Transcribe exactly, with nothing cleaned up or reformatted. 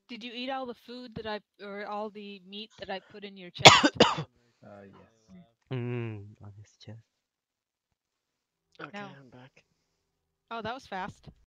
Did you eat all the food that I or all the meat that I put in your chest? Uh, yes. Mm, on his chest. Okay, No. I'm back. Oh, that was fast.